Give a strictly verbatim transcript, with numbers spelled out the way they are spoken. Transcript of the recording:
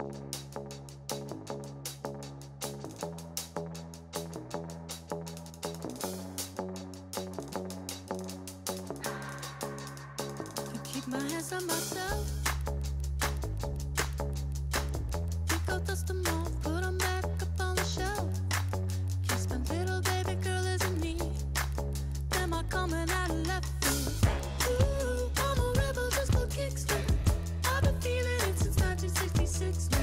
Keep my hands on myself. Pick out dust them all, put them back up on the shelf. Kiss my little baby girl is in need. Am I coming out of left field? Ooh, I'm a rebel just for kicks. I've been feeling it since nineteen sixty-six.